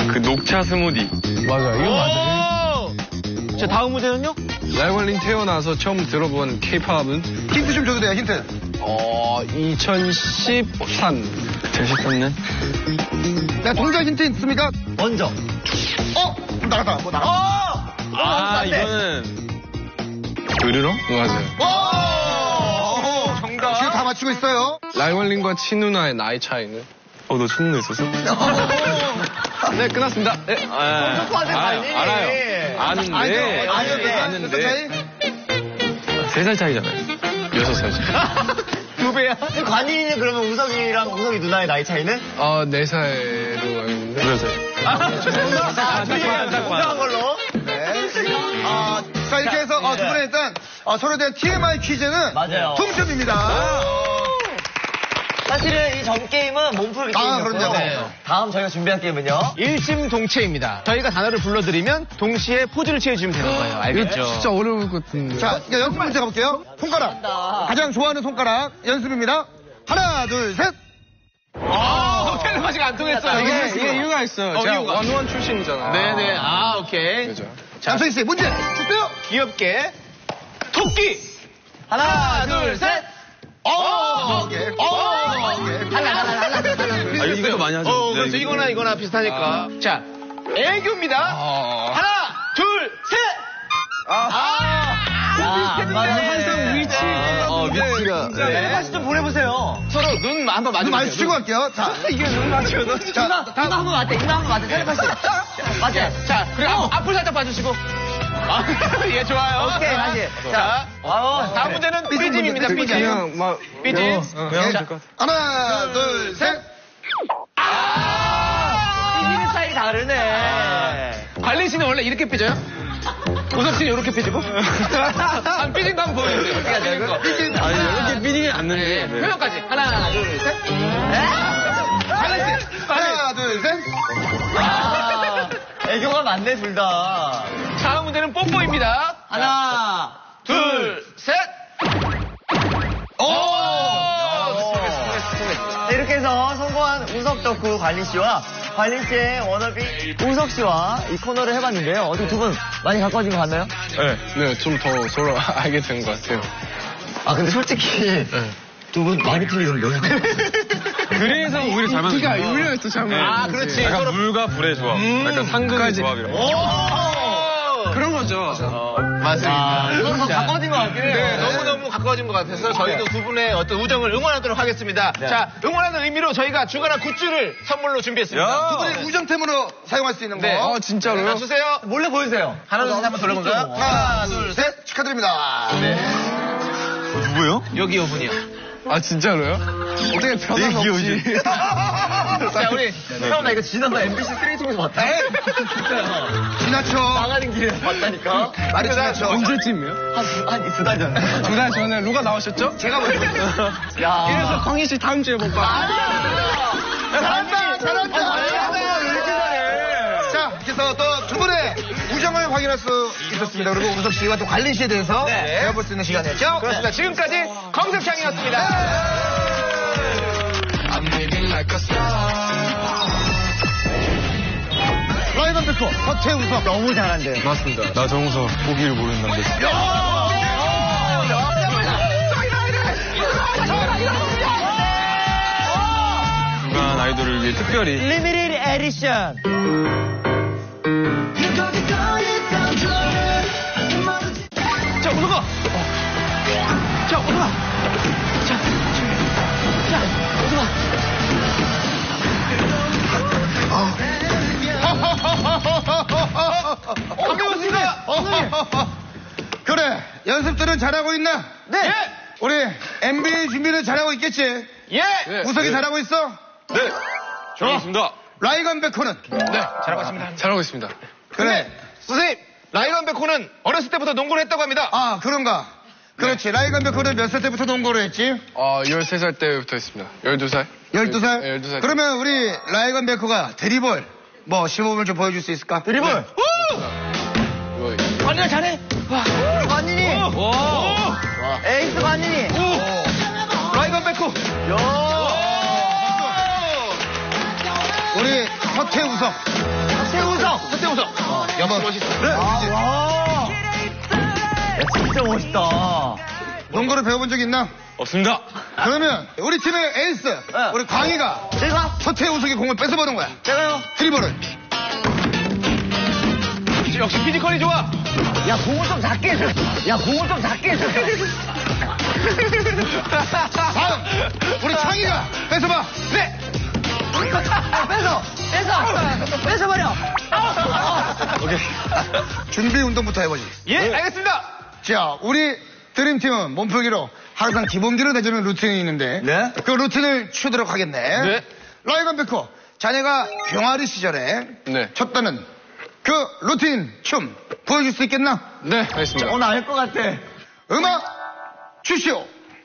그 녹차 스무디. 맞아, 이거 맞아. 자, 다음 무대는요? 라이벌링 태어나서 처음 들어본 케이팝은? 힌트 좀 줘도 돼요, 힌트. 어, 이천십삼. 이천십삼 년? 나 동작 힌트 있습니까? 먼저. 어? 나갔다, 뭐 나갔다. 어! 아, 이거는. 으르렁? 맞아요. 오! 정답. 지금 다 맞추고 있어요. 라이벌링과 친누나의 나이 차이는? 어, 너 친누나 있었어? 네, 끝났습니다. 네. 아, 똑똑하네, 관리. 알아요. 아는데. 알죠? 아는데. 아는데. 차이? 세 살 차이잖아요. 여섯 살 차이. 두 배야? 관이는 그러면 우석이랑 우석이 누나의 나이 차이는? 어, 네 살로 알고 있는데. 두 살. 자, 이상한 걸로. 네. 아, 자, 이렇게 해서 어, 두 분은 일단 어, 서로에 대한 티엠아이 퀴즈는 맞아요. 동점입니다. 사실은 이 전 게임은 몸풀기 아, 게임이었고요. 그럼요. 네. 다음 저희가 준비한 게임은요. 일심동체입니다. 저희가 단어를 불러드리면 동시에 포즈를 취해주면 되는 거예요. 알겠죠? 진짜 어려울 것 같은데. 자, 이제 연습 문제 가볼게요. 손가락. 가장 좋아하는 손가락 연습입니다. 하나, 둘, 셋. 아, 텔레파시가 안 통했어요. 이게, 이게 이유가 있어요. 어, 제가 이유가. 원원 출신이잖아요. 네네. 아, 오케이. 그죠. 남성희 씨, 문제 주세요. 귀엽게. 토끼. 하나, 둘, 셋. 어, 오케이. 어, 오케이. 아, 이것도 많이 하죠. 어, 네, 그렇죠. 이거. 이거나 이거나 비슷하니까. 자, 애교입니다. 아. 하나, 둘, 셋. 아, 아, 항상 위치. 어, 위치가. 네. 텔레파시 좀 보내보세요. 서로 눈 한번 눈 마주보세요. 마주치고 갈게요. 자, 이게 눈 마주쳐. 누나, 누나 한번 맞대. 누나 한번 맞대. 텔레파시. 맞대. 자, 그리고 앞, 앞을 살짝 봐주시고. 아, 예, 좋아요. 오케이, 다시. 자, 아, 다음 문제는 삐짐입니다, 삐짐. 그냥 막. 삐짐. 그냥 자, 될것 같아. 하나, 둘, 셋. 삐지는 스타일이 다르네. 관리 씨는 원래 이렇게 삐져요? 우석 씨는 이렇게 삐지고? 한 삐진 거 한번 보여주세요. 어떻게 하죠, 이거? 삐진. 아, 이렇게 삐지긴 않는데. 네. 표정까지. 하나, 둘, 셋. 관리 씨. 하나, 둘, 셋. 아, 애교가 많네, 둘 다. 다음 문제는 뽀뽀입니다. 하나, 둘, 셋. 오! 네, 이렇게 해서 성공한 우석 덕후 관리 씨와 관리 씨의 워너비 우석 씨와 이 코너를 해봤는데요. 어떻게 두 분 많이 가까워진 것 같나요? 네. 네, 좀 더 서로 알게 된 것 같아요. 아, 근데 솔직히 두 분 많이 틀리던데요? 그래서 오히려 잘 맞는 네가 거야. 우리랑 또 잘 맞는 아, 그렇지. 약간 서로- 물과 불의 조합. 약간 상극의 조합이라고. 오! 그런 거죠. 맞습니다. 아, 이건 더 가까워진 것 같긴 해요. 네, 너무너무 가까워진 것 같아서 저희도 두 분의 어떤 우정을 응원하도록 하겠습니다. 자, 응원하는 의미로 저희가 주간화 굿즈를 선물로 준비했습니다. 야. 두 분의 우정템으로 사용할 수 있는 거. 네. 아, 진짜로요? 자, 주세요. 몰래 보여주세요. 하나, 둘, 셋 한번 돌려볼까요? 하나, 둘, 셋. 축하드립니다. 누구요? 여기 여분이요. 아, 진짜로요? 어떻게 변화가 없지? 자, 우리 형, 나 이거 지난번 엠비씨 쓰리 통해서 봤다. 진짜요. 지나쳐. 나가는 길에 봤다니까. 말이 지나쳐. 언제쯤이요? 한 두 달 전에. 두 달 전에 루가 나오셨죠? 제가 먼저. 야. 그래서 광희 씨 다음 주에 못 봐. 잘한다, 잘한다. 왜 이렇게 잘해? 자, 그래서 또 두 분의 우정을 확인할 수 있었습니다. 그리고 우석 씨와 또 관리 씨에 대해서 네. 배워볼 수 있는 시간이었죠. 그렇습니다. 지금까지 검색창이었습니다. I'm living like a star. 라이언 백호, 서태우석. 너무 잘한대요. 맞습니다. 나 정우서 보기를 모른다는데. 중간 아이돌을 위해 특별히. 리미티드 에디션. 자, 우석아. 자, 우석아. 자, 자, 우석아. 어, 그래, 연습들은 잘하고 있나? 네. 우리 엠비 준비는 잘하고 있겠지? 예. 우석이 잘하고 있어? 네. 좋았습니다. 라이건 백호는? 네, 잘하고 있습니다. 잘하고 있습니다. 그래. 선생님, 라이언 백호는 어렸을 때부터 농구를 했다고 합니다. 아, 그런가? 그렇지. 라이건 백호는 몇 살 때부터 농구를 했지? 어, 열세 살 때부터 했습니다. 열두 살? 열두 살? 네, 열두 살. 그러면 우리 라이건 백호가 드리블 뭐 시범을 좀 보여줄 수 있을까? 드리블. 이거 관리가 잘해. 와, 관리니. 오. 에이스 관리니. 라이언 백호. 우리 서태우석. 여보. 멋있어. 아, 와. 야, 진짜 멋있다. 농구를 배워본 적 있나? 없습니다. 그러면 우리 팀의 에이스, 네. 우리 광희가 제가? 서태의 우석이 공을 뺏어보는 거야. 제가요? 드리블을. 역시 피지컬이 좋아. 야, 공을 좀 작게 해줘. 야, 공을 좀 작게 해줘. 다음, 우리 창희가 뺏어봐. 네. 뺏어! 뺏어! 뺏어버려! 오케이. 준비 운동부터 해보지. 예, 알겠습니다. 자, 우리 드림팀은 몸풀기로 항상 기본기를 내주는 루틴이 있는데 네? 그 루틴을 추도록 하겠네. 네. 라이건 베코, 자네가 병아리 시절에 네. 췄다는 그 루틴 춤 보여줄 수 있겠나? 네, 알겠습니다. 어, 나 알 것 같아. 음악 주시오.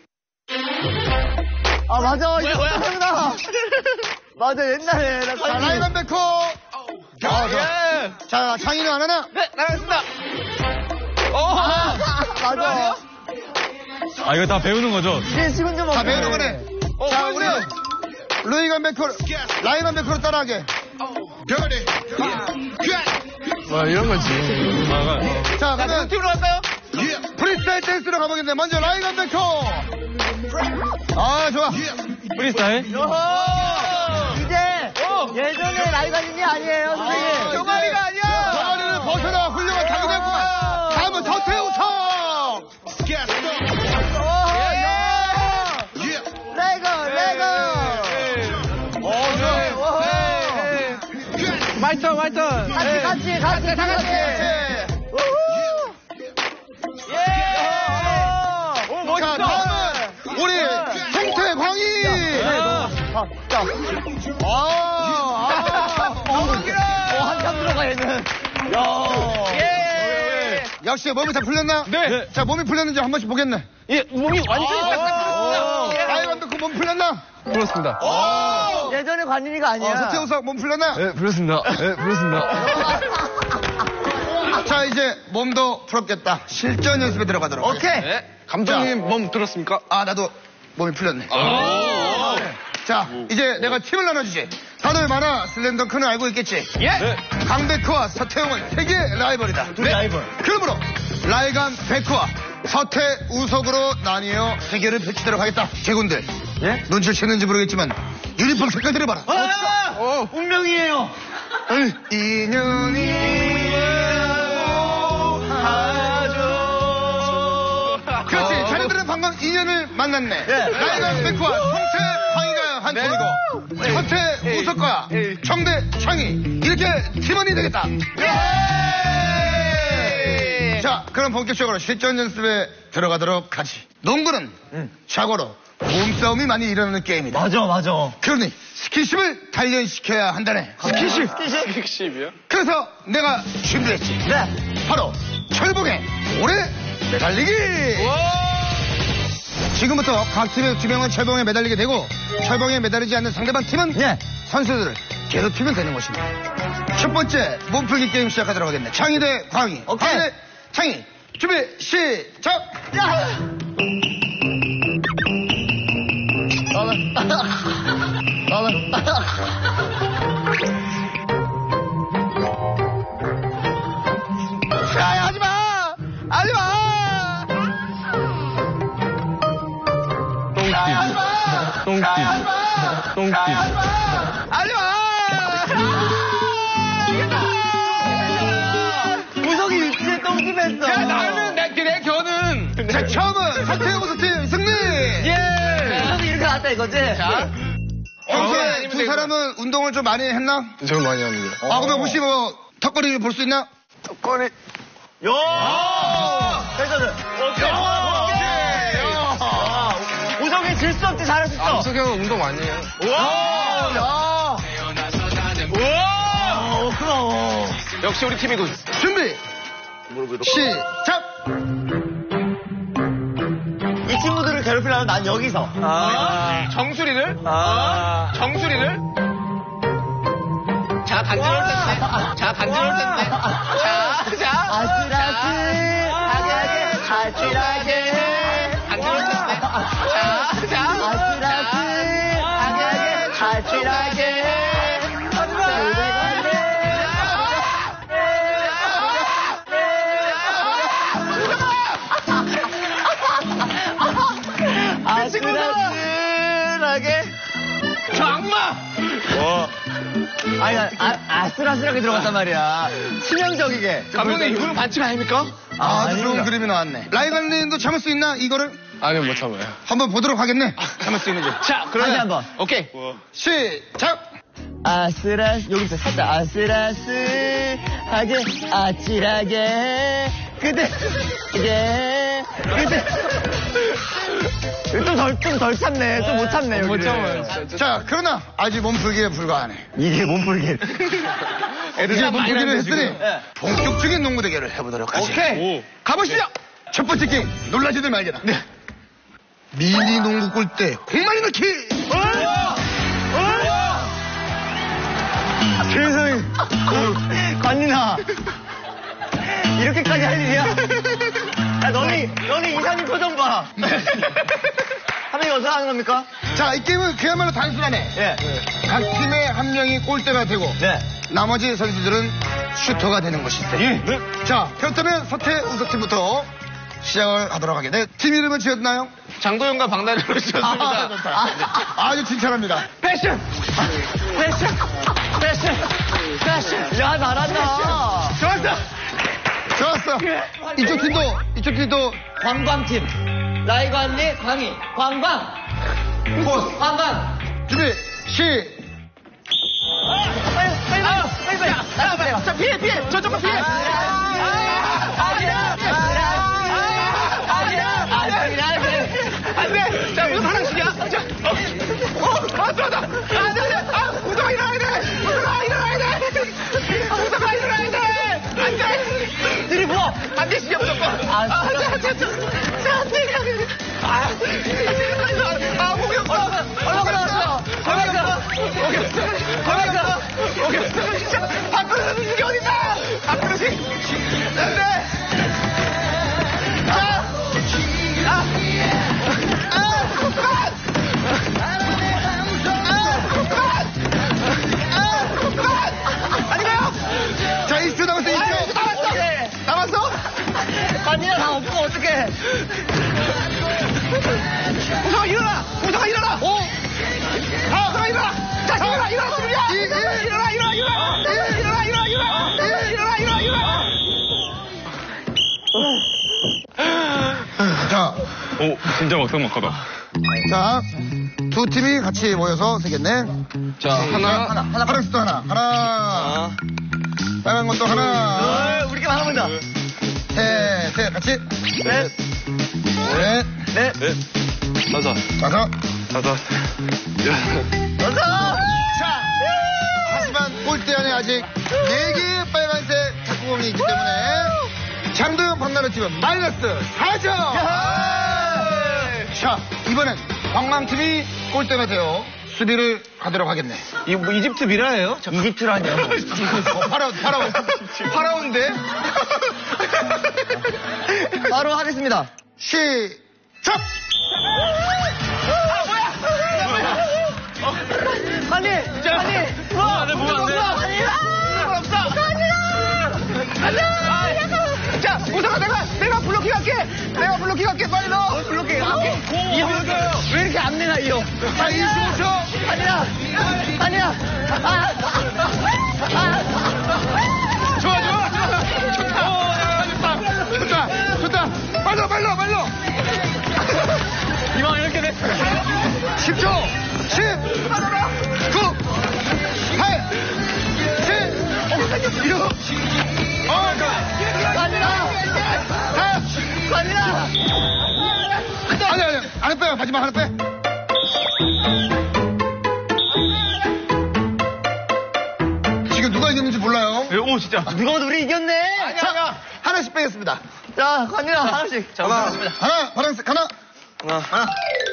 아, 맞아. 이거 맞아. 맞아, 옛날에. 나 자, 라이건 베코. 자, 예. 자, 창희는 안 하나? 네, 나가겠습니다. 어. 아, 맞아. 아, 이거 다 배우는 거죠? 이제 시간 좀 다 배우는 거네. 어, 자, 보여주세요. 우리 루이건 베코, 라이건 베코로 따라하게. 와, 이런 거지. 자, 자, 그러면 팀으로 갈까요? 프리스타일 댄스로 가보겠는데 먼저 라이건 베코. 아, 좋아. 프리스타일? 이제 예전에 라이가진이 아니에요, 선생님. 병아리가 아니야. 병아리를 벗어나 훌륭한 가구였구만. 다음은 서태우성. 레고, 레고. 어, 네. 마이 턴, 마이 턴. 같이, 같이, 같이, 다 같이. 예! 오, 자, 멋있어. 다음은 우리 송태 광희. 아, 자. 아, 아. 어, 한참 들어가, 얘는. 야. 예. 역시 몸이 다 풀렸나? 네. 자, 몸이 풀렸는지 한 번씩 보겠네. 예, 몸이 완전히 딱 풀렸습니다. 라이건 베코 몸 풀렸나? 풀었습니다. 예전에 관인이가 아니야. 어, 서태우성 몸 풀렸나? 네, 풀었습니다. 네, 풀었습니다. 자, 이제 몸도 풀었겠다. 실전 연습에 들어가도록. 오케이. 네. 감독님 몸 들었습니까? 아, 나도 몸이 풀렸네. 네. 자, 이제 내가 팀을 나눠주지. 다들 만화 슬램덩크는 알고 있겠지? 예. 네. 강백호와 서태웅은 세계 라이벌이다. 둘이 라이벌. 그러므로 라이간 백호와 서태 우석으로 나뉘어 대결을 펼치도록 하겠다. 개군들. 예? 눈치를 채는지 모르겠지만 유니폼 색깔들을 봐라. 아! 어, 운명이에요. 인연이 그렇지. 자네들은 방금 인연을 만났네. 예. 라이간 백호와 성태 황희가 한 네. 팀이고 서태 우석과 정대 창희 이렇게 팀원이 되겠다. 예! 자, 그럼 본격적으로 실전 연습에 들어가도록 하지. 농구는 자고로 몸싸움이 많이 일어나는 게임이다. 맞아, 맞아. 그러니 스킨십을 단련시켜야 한다네. 스킨십. 스킨십이요? 그래서 내가 준비했지. 네. 바로 철봉의 오래 매달리기. 지금부터 각 팀의 두 명은 철봉에 매달리게 되고 철봉에 매달리지 않는 상대방 팀은 네. 선수들을 괴롭히면 되는 것입니다. 첫 번째 몸풀기 게임 시작하도록 하겠네. 창희 대 광희. 오케이. 광희 대 창희. 준비 시작. 야! 야, 하지 마. 하지 마. 똥띠. 똥띠. 똥띠. 하지 마. 우석이 위치에 똥집했어. 야, 나는 내, 내 겨는. 자, 처음은 서태웅 팀 승리. 예. 우석이 이렇게 나왔다 이거지? 자. 평소에 두 사람은 운동을 좀 많이 했나? 저 많이 합니다. 아, 그러면 혹시 뭐 턱걸이를 볼 수 있나? 야! 됐어, 오케이. 우석이 질 수 없지, 잘할 수 있어. 우석 형은 운동 많이 해요. 와! 야! 우와. 어, 그럼. 역시 우리 팀이군. 준비 시작. 이 친구들을 괴롭히려면 난 여기서. 아. 정수리를? 아. 정수리를? 자, 간지러울 텐데. 자, 간지러울 텐데. 자, 자. 아찔아찔. 하게 하게. 아찔하게. 간지러울 텐데. 자, 자. 아찔아찔. 하게 하게. 아찔하게. 아찔하게. 장마! 와. 아니, 아, 아슬아슬하게 들어갔단 말이야. 치명적이게. 감독님, 이거는 반칙 아닙니까? 아, 아주 아닙니다. 좋은 그림이 나왔네. 라이관님도 참을 수 있나, 이거를? 아니요, 못 참아요. 한번 보도록 하겠네. 참을 수 있는 거. 자, 다시 그러면. 한 번. 오케이. 시작! 아슬아슬, 여기서 살짝 아슬아슬하게, 아찔하게, 그대, 그대, 그대. 좀 덜, 좀 덜 참네. 좀 못 참네. 못 여기를. 참아요, 진짜. 자, 그러나 아직 몸풀기에 불과하네. 이게 몸풀기. 애들 이제 참 많이 몸풀기를 하는데, 했으니 지금. 본격적인 농구 대결을 해보도록 하지. 오케이. 가보시죠. 첫 번째 게임, 놀라지들 말게라. 네. 미니 농구 골대, 공만이 넣기! 세상에. 관리나. 이렇게까지 할 일이야? 야, 너는, 너는 이사님 표정 봐. 하면이 어떻게 하는 겁니까? 자, 이 게임은 그야말로 단순하네. 예. 각 팀의 한 명이 골대가 되고, 네. 나머지 선수들은 슈터가 되는 것인데. 예. 자, 그렇다면 서태 우석팀부터 시작을 하도록 하겠네. 팀 이름은 지었나요? 장도연과 박나래로 지었습니다. 아, 아, 아주 칭찬합니다. 패션! 패션! 패션! 패션! 야, 잘한다. 좋았어. 좋았어. 이쪽 팀도, 이쪽 팀도 관광팀. 라이관리, 광희. 관광. 포스. 관광. 준비, 시. 빨리, 빨리, 빨리, 빨리, 빨리. 나가, 빨리. 자, 피해, 피해. 저쪽으로 피해. 아니야! 아니야! 아니야! 안 돼. 자, 무슨 하나씩이야? 자, 어, 어, 아, 들어다. 안 돼, 안 돼. 아, 우성아 일어나야 돼. 우성아 일어나야 돼. 아, 우성아 일어나야 돼. 안 돼. 드리블! 안 돼, 시작 무조건. 아, 아, 자, 자, 자. 자, 안 돼. 아, 아, 목이 없어. 얼른 들어왔어. 걸어있어. 오케이. 걸어있어. 오케이. 진짜 밥그릇 이게 어딨다. 밥그릇이. 안 돼. 자. 아. 아, 그만. 아니가요? 자, 이십 초 남았어, 이십 초. 남았어. 남았어? 관리나 다 없으면 어떡해. 우성아 일어나. 우성아 일어나. 오. 아, 우성아 일어나. 자, 일어나, 일어나, 준비야. 일어나, 일어나, 일어나. 일어나, 일어나, 일어나. 일어나, 일어나, 일어나. 자, 오, 진짜 막상막하다. 자, 두 팀이 같이 모여서 세겠네. 자, 하나. 하나, 하나, 파란색도 하나, 하나. 빨간 것도 하나. 어, 우리가 하나 본다. 셋, 셋, 같이. 넷, 넷, 넷, 네. 다섯. 다섯. 다섯. 여섯. 자, 하지만 골대 안에 아직 네 개의 빨간색 탁구공이 있기 때문에 장도연 박나래 팀은 마이너스 사 점. 자, 이번엔 광망팀이 골대가 되어 수비를 하도록 하겠네. 이거 뭐 이집트 미라예요? 이집트라뇨. 어, 파라오, 파라오. 파라오인데? 바로 하겠습니다. 시작! 관리! 관리! 뭐야, 내 뭐야, 안 돼. 없어. 안 돼. 자, 우성아, 내가, 내가 블로킹 할게. 내가 블로킹 할게. 빨리 넣어. 블로킹 할게. 이 형, 왜 이렇게 안 내나, 이 형? 자, 이십오 초. 아니야! 아니야! 아! 아! 좋아, 좋아, 좋아. 좋다. 오, 야, 좋다. 좋다, 좋다. 빨리, 빨리, 빨리. 이왕 이렇게 돼. 십 초. 십, 구, 팔, 칠, 육, 오, 관리나! 사. 관리나! 아니, 아니, 하나 빼요. 마지막 하나 빼. 지금 누가 이겼는지 몰라요. 오, 진짜. 누가 봐도 우리 이겼네! 자, 하나씩 빼겠습니다. 자, 관리나 하나씩. 자, 하나, 하나. 하나, 파란색, 하나. 하나. 하나.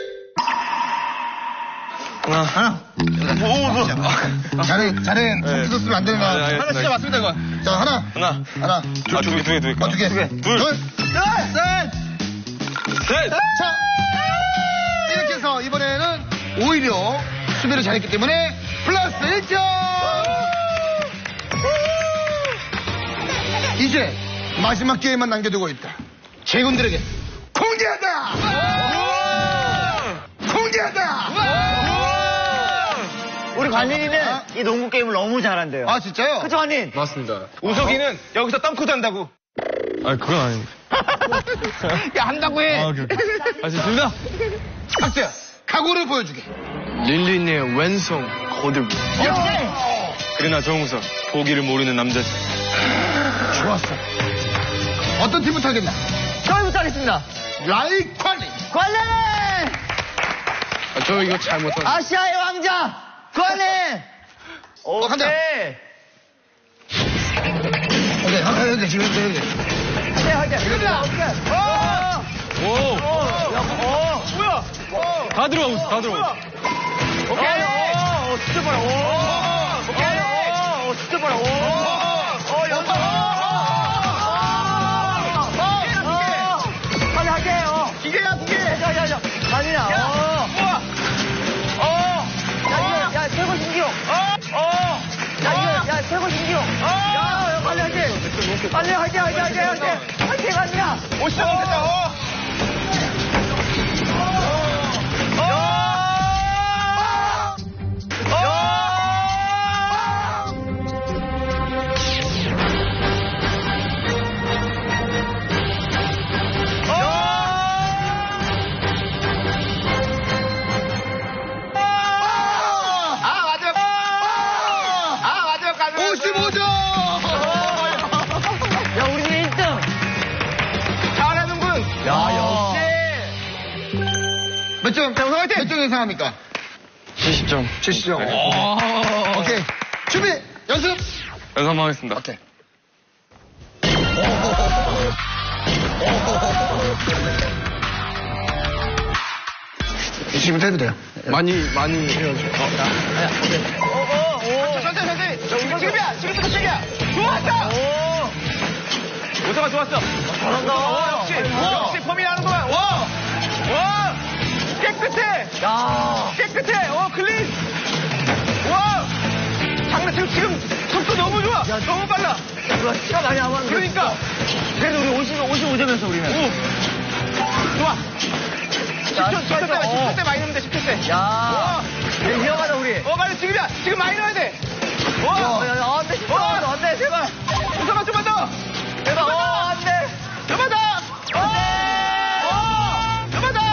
하나. 하나. 오, 뭐. 잘해, 잘해. 네. 손 쓰면 안 되는 거야. 아, 네, 하나 알겠습니다. 진짜 맞습니다, 이건. 자, 하나. 하나. 하나. 아, 두 개, 두 개, 두 개. 어, 두 개. 둘. 둘. 셋! 셋. 자, 이렇게 해서 이번에는 오히려 수비를 잘했기 때문에 플러스 일 점! 이제 마지막 게임만 남겨두고 있다. 제군들에게 공개한다! 공개한다! 우리 관린이는 이 농구 게임을 너무 잘한대요. 아, 진짜요? 그쵸, 관린? 맞습니다. 우석이는 여기서 덩크도 한다고. 아, 그건 아닙니다. 야, 한다고 해. 아, 오케이, 오케이. 아, 좋습니다. 각자 각오를 보여주게. 릴리의 왼손 거들기. 그러나 정우석, 보기를 모르는 남자. 좋았어. 어떤 팀부터 하겠나? 저희부터 하겠습니다. 라이 관리. 관린! 아, 저 이거 잘못한. 아시아의 왕자! 관린! 어, 간다. 오케이. 오케이, 오케이, 오케이, 지금 현재, 현재. 할게, 할게. 지금이야! 오케이. 오! 오! 오! 야, 오! 뭐야? 오! 다 들어가고 있어, 다 들어가고 있어. 오케이. 오, 진짜 빨라. 오. 오케이. 오, 진짜 빨라. 오. 오, 연속. 빨리 할게요. 기계야, 기계. 야, 야, 야. 아니야. 어. 우와. 어. 야, 이거, 야, 최고 신기록. 어. 어. 야, 이거, 야, 최고 신기록. 야, 야, 빨리 할게. 빨리 할게, 할게, 할게, 할게. 할게, 아니야. 오, 시작됐다. 어. 오십오 점! 야, 우리 팀 일 등. 잘하는군. 야, 역시. 몇 점? 몇 점 예상합니까? 칠십 점. 칠십 점. 오케이. 준비, 연습! 연습 한번 하겠습니다. 오케이. 지금부터 해도 돼요. 많이, 많이. 오, 오. 천천히, 천천히. 지금이야. 지금부터 시작이야. 좋았어. 오. 오성아 좋았어. 잘한다. 오, 역시. 역시 범인 하는 거야. 와. 와. 깨끗해. 야. 깨끗해. 어, 클린. 와. 장난 지금, 지금 속도 너무 좋아. 야, 너무 빨라. 이거 시간 많이 안 왔는데. 그러니까. 그래도 우리 오십, 오십오 점이었어, 우리는. 오. 좋아. 야, 십 초, 십 초 때, 어. 십 초 때 많이 넣으면 돼, 십 초 때. 야. 이거 위험하다, 우리. 어, 빨리 지금이야. 지금 많이 넣어야 돼. 와. 야, 야, 야, 안 돼, 진짜. 안 돼, 제발. 우성아 좀만 더. 제발. 어, 안 돼. 좀만 더. 어. 어. 좀만 더.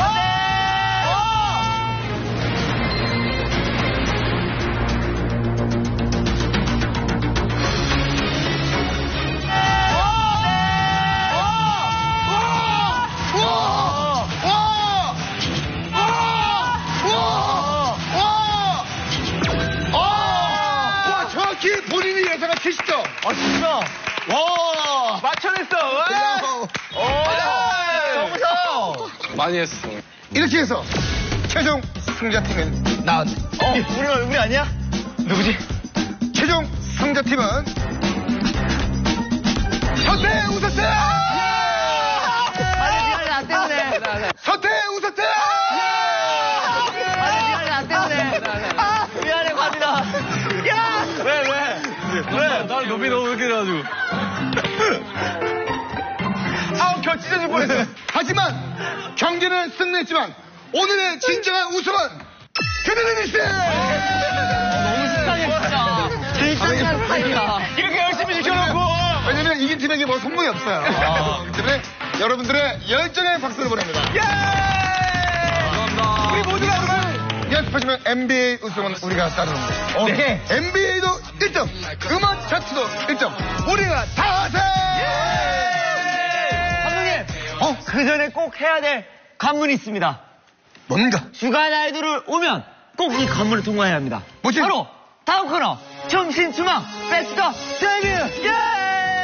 와, 정확히 본인이 예상한 칠십 점. 아, 진짜. 와. 맞춰냈어. 와. 오. 오. 너무 많이 했어. 이렇게 해서 최종 승자팀은 나왔네. 어, 우리, 우리 아니야? 누구지? 최종 승자팀은 서태 우서태! 아니, 미안해, 나 때문에. 서태 우서태! 아니, 미안해, 나 때문에. 아, 미안해, 관이다. 야! 왜, 왜? 왜? 날 높이 너무 이렇게 해가지고. 아우, 겨 찢어질 뻔했어. 하지만 경기는 승리했지만 오늘의 진정한 우승은 그대들이스! 너무 식상해, 진짜. 일상이란 스타일이야. 이렇게 열심히 지켜놓고. 왜냐면 이긴 팀에게 뭐 선물이 없어요. 그렇기 때문에 여러분들의 열정의 박수를 보냅니다. 예! 감사합니다. 우리 모두가 오늘 연습하시면 엔비에이 우승은 우리가 따르는 거예요. 오케이. 엔비에이도 일 점, 음악 차트도 일 점, 우리가 다 하세! 감독님, 어? 그 전에 꼭 해야 될 관문이 있습니다. 뭔가? 주간 아이돌을 오면 꼭 이 관문을 통과해야 합니다. 뭐지? 바로 다음 코너 춤신추망 베스트 데뷔. 예!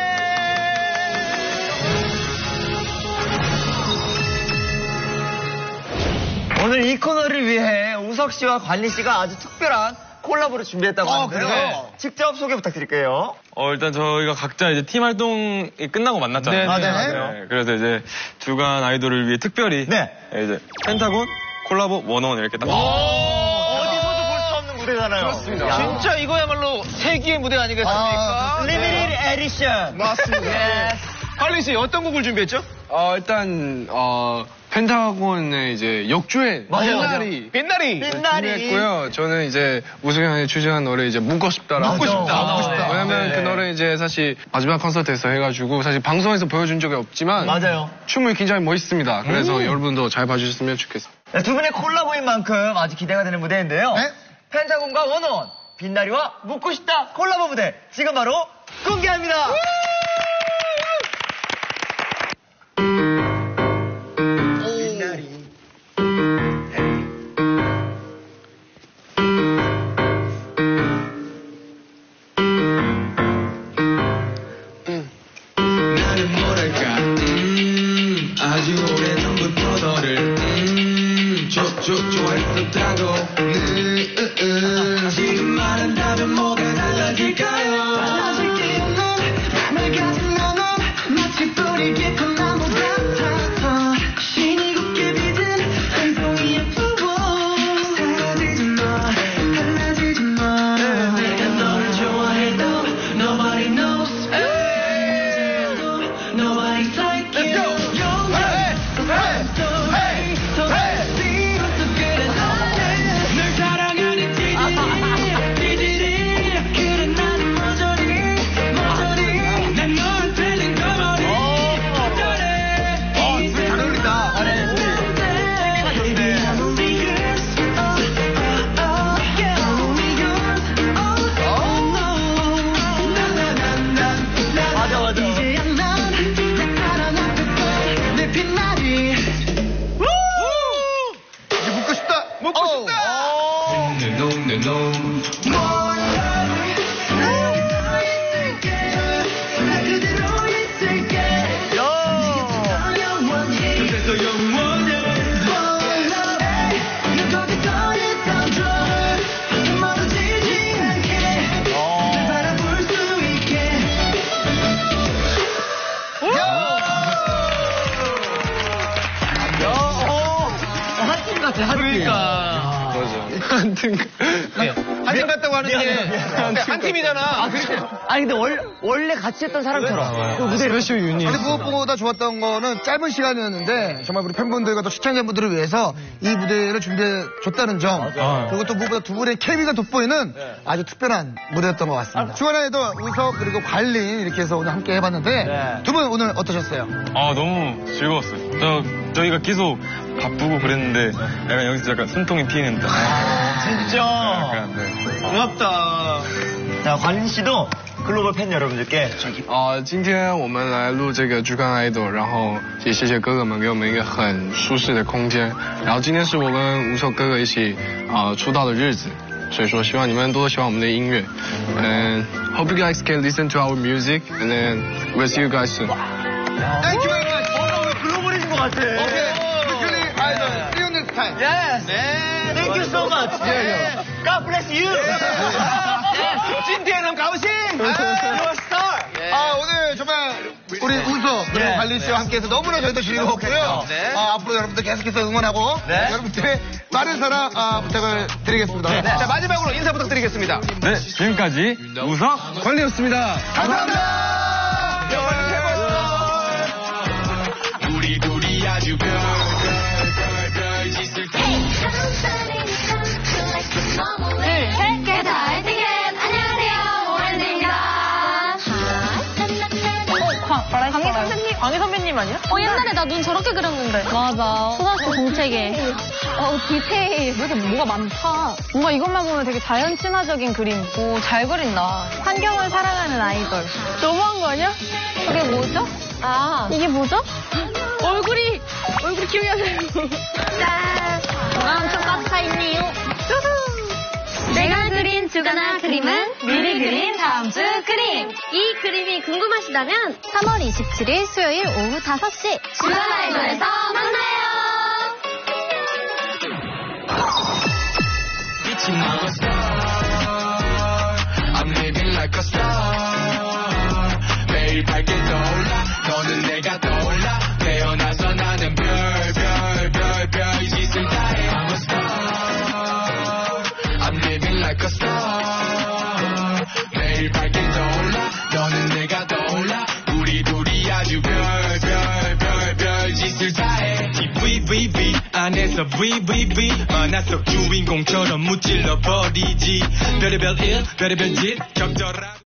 오늘 이 코너를 위해 우석 씨와 관리 씨가 아주 특별한 콜라보를 준비했다고 어, 하는데요. 그래요? 직접 소개 부탁드릴게요. 어, 일단 저희가 각자 이제 팀 활동이 끝나고 만났잖아요. 네, 네, 맞아요. 네, 그래서 이제 주간 아이돌을 위해 특별히 네. 이제 펜타곤 콜라보 원어원 이렇게 딱. 어디서도 볼 수 없는 무대잖아요. 그렇습니다. 진짜 이거야말로 세기의 무대 아니겠습니까? 아, 리미티드 에디션. 맞습니다. 예. 할리 씨 어떤 곡을 준비했죠? 어, 일단, 어, 펜타곤의 이제 역주행 맞아요, 빛나리 빛나리. 빛나리. 준비했고요. 저는 이제 우승이 형이 추진한 노래 이제 묻고 싶다라고. 묻고 싶다. 묻고 싶다. 왜냐면 네. 그 노래 이제 사실 마지막 콘서트에서 해가지고 사실 방송에서 보여준 적이 없지만 맞아요. 춤을 굉장히 멋있습니다. 그래서 여러분도 잘 봐주셨으면 좋겠습니다. 네, 두 분의 콜라보인 만큼 아주 기대가 되는 무대인데요. 네? 펜타곤과 원어원, 빛나리와 묻고 싶다 콜라보 무대 지금 바로 공개합니다. 나는 뭐랄까 음, 아주 오래전부터 너를 음, 조, 조, 좋아했었다고 음, 으, 으. 지금 말한다면 뭐가 달라질까요 달라질 게 없는 날 가진 너는 마치 뿌리 깊은 나무 같아 신이 곱게 빚은 한 송이의 부부 사라지지 마 달라지지 마 내가 너를 좋아해도 nobody knows Nobody's like you. You're my story. So let's see what's so good as honest. 널 사랑하는 지질이, 지질이. 그래 나는 모조리, 모조리. 난 너한테 낸 거머리. 어쩌래. 어, 둘이 잘 어울린다. Baby, I'm only yours. Oh, oh, oh. Yeah, I'm only yours. Oh, oh, no. Na, na, na, na, na. 맞아, 맞아. 이제야 난 내 빛나리 이제 묻고 싶다. 묻고 어우. 싶다. 내 놈, 내 놈. 나 그대로 있을게. 영원히. 그래서 영원히. 너 거기서 있어줘. 멀어지지 않게. 날 바라볼 수 있게. 한팀 같아, 한 팀. 그러니까. 맞아. 하여튼 한팀 같다고 하는 미안해, 게. 미안해. 근데 한 팀이잖아. 아, 그래? 아니, 근데 원, 원래 같이 했던 사람처럼. 그 무대를. 스페셜 유닛. 근데 무엇보다 좋았던 거는 짧은 시간이었는데 정말 우리 팬분들과 또 시청자분들을 위해서 이 무대를 준비해 줬다는 점 그리고 또 무엇보다 두 분의 케미가 돋보이는 아주 특별한 무대였던 것 같습니다. 주간에도 우석 그리고 관린 이렇게 해서 오늘 함께 해봤는데 네. 두 분 오늘 어떠셨어요? 아 너무 즐거웠어요. 저, 저희가 계속 바쁘고 그랬는데 약간 여기서 약간 숨통이 트이는 듯. 진짜. 약간, 네. 고맙다. 자, 관인 씨도 글로벌 팬 여러분들께 저기 啊、今天我们来录这个《追看爱豆》，然后也谢谢哥哥们给我们一个很舒适的空间。然后今天是我跟吴秀哥哥一起啊、出道的日子，所以说希望你们多多喜欢我们的音乐。嗯 ，Hope you guys can listen to our music, and then we'll see you guys soon. Thank you very much. 어, 글로벌해진 것 같아. 오케이. 뮤클리 아이돌 See you next time. Yes. 네. Thank you so much. 예, God bless you. Yes. 今天很高兴. You're a star. 아, 오늘 정말 우리 우석 그리고 네. 관리 씨와 함께해서 너무나 저희도 즐거웠고요. 네. 아, 앞으로 여러분들 계속해서 응원하고 네. 여러분들의 많은 사랑 아, 부탁을 드리겠습니다. 네. 자, 마지막으로 인사 부탁드리겠습니다. 네, 지금까지 우석 관리였습니다. 감사합니다. 우리 둘이 아주 별, 별, 별, 별 짓을 다. 둘, 셋, 개다, 에티켓. 안녕하세요, 오렌지입니다. 강희 선배님, 강희 선배님 아니야? 어, 옛날에 나 눈 저렇게 그렸는데. 맞아. 초등학교 공책에. 어, 디테일. 왜 이렇게 뭐가 많다. 뭔가 이것만 보면 되게 자연 친화적인 그림. 오, 잘 그린다. 환경을 사랑하는 아이돌. 너무한 거 아니야? 그게 뭐죠? 아, 이게 뭐죠? 얼굴이, 얼굴이 기억이 안 나요. 짠. 난 똑같아 있네요. 내가 그린 주간화 그림은 미리 그린 다음 주 그림. 이 그림이 궁금하시다면 삼월 이십칠일 수요일 오후 다섯 시 주간 아이돌에서 만나요. Bitch, I'm a star. I'm living like a star. 매일 밝게 떠올라. 너는 내가 떠올라. 태어나서 나는 별, 별, 별, 별 짓을 다 해. I'm a star. I'm living like a star. 매일 밝게 떠올라. 너는 내가 떠올라. 우리 둘이 아주 별, 별, 별, 별 짓을 다 해. Keep we 그래서 브이브이브이 만화 속 주인공처럼 무찔러 버리지 별의별 일 별의별 짓 적절한